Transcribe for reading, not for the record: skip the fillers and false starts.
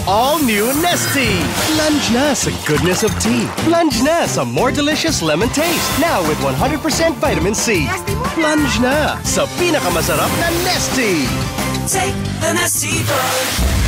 all-new Nestea. Plunge na sa goodness of tea. Plunge na sa more delicious lemon taste. Now with 100% vitamin C. Plunge na sa pinakamasarap na Nestea. Take the Nestea plunge.